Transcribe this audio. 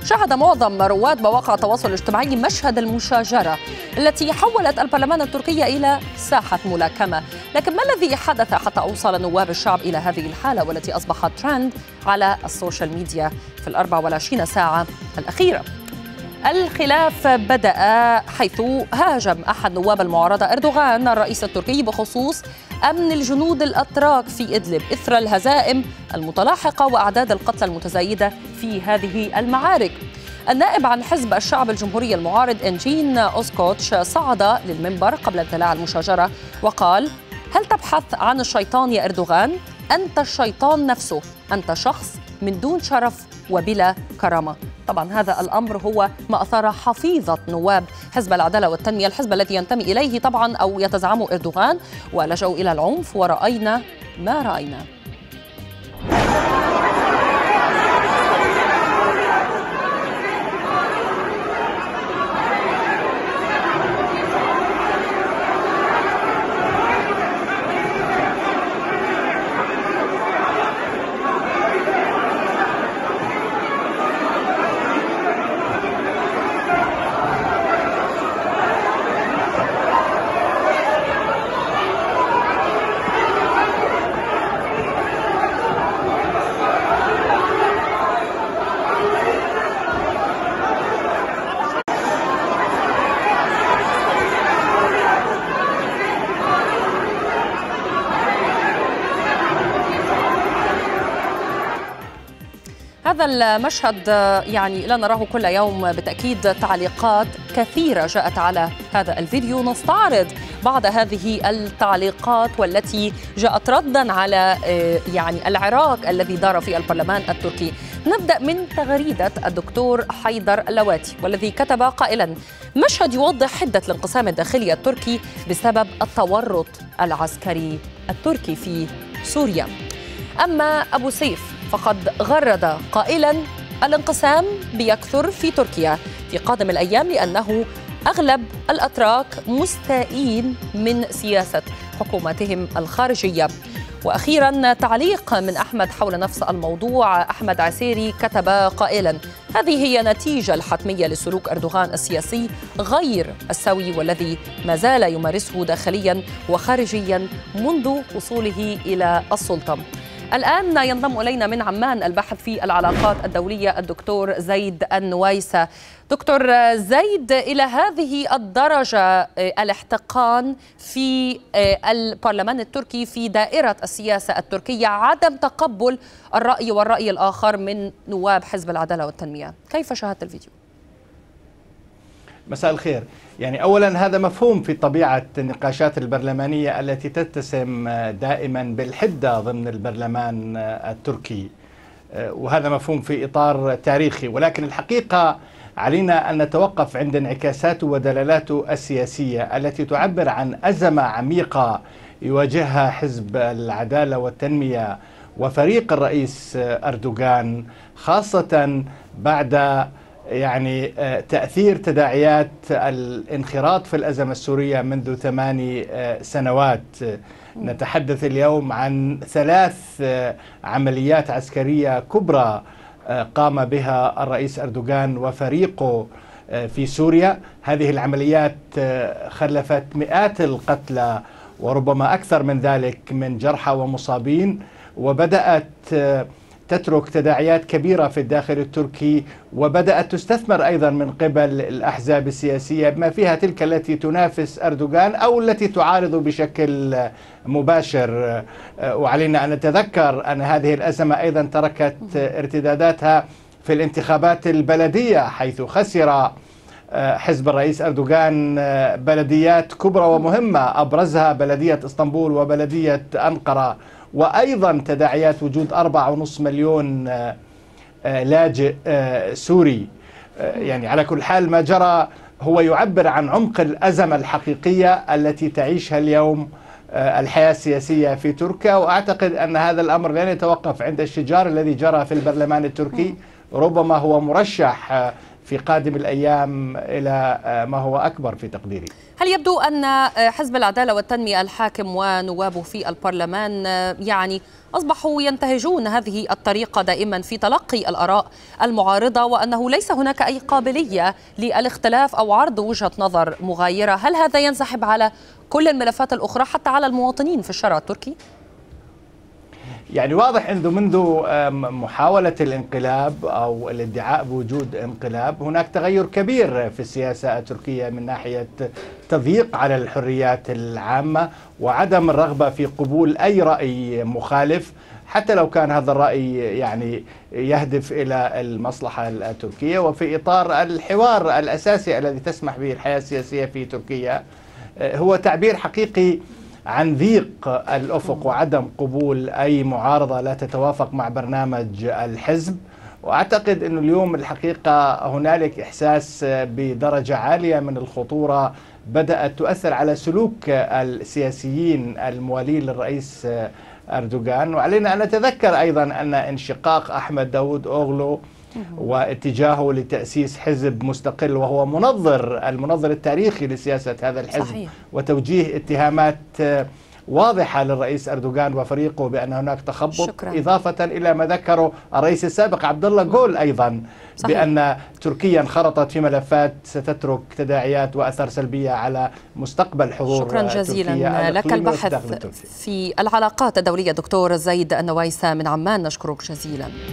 شهد معظم رواد مواقع التواصل الاجتماعي مشهد المشاجرة التي حولت البرلمان التركي إلى ساحة ملاكمة. لكن ما الذي حدث حتى أوصل نواب الشعب إلى هذه الحالة والتي أصبحت ترند على السوشيال ميديا في 24 ساعة الأخيرة؟ الخلاف بدأ حيث هاجم أحد نواب المعارضة أردوغان الرئيس التركي بخصوص أمن الجنود الأتراك في إدلب إثر الهزائم المتلاحقة وأعداد القتلى المتزايدة في هذه المعارك. النائب عن حزب الشعب الجمهوري المعارض إنجين أوسكوتش صعد للمنبر قبل اندلاع المشاجرة وقال: هل تبحث عن الشيطان يا أردوغان؟ أنت الشيطان نفسه، أنت شخص من دون شرف وبلا كرامة. طبعا هذا الأمر هو ما أثار حفيظة نواب حزب العدالة والتنمية، الحزب الذي ينتمي إليه طبعا أو يتزعمه أردوغان، ولجأوا إلى العنف ورأينا ما رأينا. هذا المشهد يعني لا نراه كل يوم بالتأكيد. تعليقات كثيرة جاءت على هذا الفيديو، نستعرض بعض هذه التعليقات والتي جاءت ردا على يعني العراك الذي دار في البرلمان التركي. نبدأ من تغريدة الدكتور حيدر اللواتي والذي كتب قائلا: مشهد يوضح حدة الانقسام الداخلي التركي بسبب التورط العسكري التركي في سوريا. أما أبو سيف فقد غرد قائلا: الانقسام بيكثر في تركيا في قادم الأيام لأنه أغلب الأتراك مستائين من سياسة حكومتهم الخارجية. وأخيرا تعليق من أحمد حول نفس الموضوع. أحمد عسيري كتب قائلا: هذه هي نتيجة الحتمية لسلوك أردوغان السياسي غير السوي والذي ما زال يمارسه داخليا وخارجيا منذ وصوله إلى السلطة. الآن ينضم إلينا من عمان الباحث في العلاقات الدولية الدكتور زيد النويسة. دكتور زيد، إلى هذه الدرجة الاحتقان في البرلمان التركي في دائرة السياسة التركية، عدم تقبل الرأي والرأي الآخر من نواب حزب العدالة والتنمية، كيف شاهدت الفيديو؟ مساء الخير. يعني أولا هذا مفهوم في طبيعة النقاشات البرلمانية التي تتسم دائما بالحدة ضمن البرلمان التركي، وهذا مفهوم في إطار تاريخي، ولكن الحقيقة علينا أن نتوقف عند انعكاساته ودلالاته السياسية التي تعبر عن أزمة عميقة يواجهها حزب العدالة والتنمية وفريق الرئيس أردوغان، خاصة بعد يعني تأثير تداعيات الانخراط في الأزمة السورية منذ 8 سنوات. نتحدث اليوم عن 3 عمليات عسكرية كبرى قام بها الرئيس أردوغان وفريقه في سوريا. هذه العمليات خلفت مئات القتلى وربما أكثر من ذلك من جرحى ومصابين، وبدأت تترك تداعيات كبيرة في الداخل التركي، وبدأت تستثمر أيضا من قبل الأحزاب السياسية بما فيها تلك التي تنافس أردوغان أو التي تعارض بشكل مباشر. وعلينا أن نتذكر أن هذه الأزمة أيضا تركت ارتداداتها في الانتخابات البلدية، حيث خسر حزب الرئيس أردوغان بلديات كبرى ومهمة، أبرزها بلدية اسطنبول وبلدية أنقرة، وأيضا تداعيات وجود 4.5 مليون لاجئ سوري. يعني على كل حال ما جرى هو يعبر عن عمق الأزمة الحقيقية التي تعيشها اليوم الحياة السياسية في تركيا. وأعتقد أن هذا الأمر لن يتوقف عند الشجار الذي جرى في البرلمان التركي، ربما هو مرشح في قادم الأيام إلى ما هو أكبر في تقديري. هل يبدو أن حزب العدالة والتنمية الحاكم ونوابه في البرلمان يعني أصبحوا ينتهجون هذه الطريقة دائما في تلقي الآراء المعارضة، وأنه ليس هناك أي قابلية للاختلاف أو عرض وجهة نظر مغايرة؟ هل هذا ينسحب على كل الملفات الأخرى حتى على المواطنين في الشارع التركي؟ يعني واضح منذ محاولة الانقلاب أو الادعاء بوجود انقلاب هناك تغير كبير في السياسة التركية من ناحية تضييق على الحريات العامة وعدم الرغبة في قبول أي رأي مخالف، حتى لو كان هذا الرأي يعني يهدف إلى المصلحة التركية وفي إطار الحوار الأساسي الذي تسمح به الحياة السياسية في تركيا. هو تعبير حقيقي عن ضيق الأفق وعدم قبول أي معارضة لا تتوافق مع برنامج الحزب. وأعتقد أن اليوم الحقيقة هنالك إحساس بدرجة عالية من الخطورة بدأت تؤثر على سلوك السياسيين الموالين للرئيس أردوغان. وعلينا أن نتذكر أيضا أن انشقاق أحمد داود أوغلو واتجاهه لتأسيس حزب مستقل وهو المنظر التاريخي لسياسة هذا الحزب، صحيح. وتوجيه اتهامات واضحة للرئيس أردوغان وفريقه بأن هناك تخبط، شكرا. إضافة إلى ما ذكره الرئيس السابق عبد الله جول أيضا، صحيح. بأن تركيا انخرطت في ملفات ستترك تداعيات وأثر سلبية على مستقبل حضور شكرا جزيلا لك. البحث في العلاقات الدولية دكتور زيد النوايسة من عمان، نشكرك جزيلا.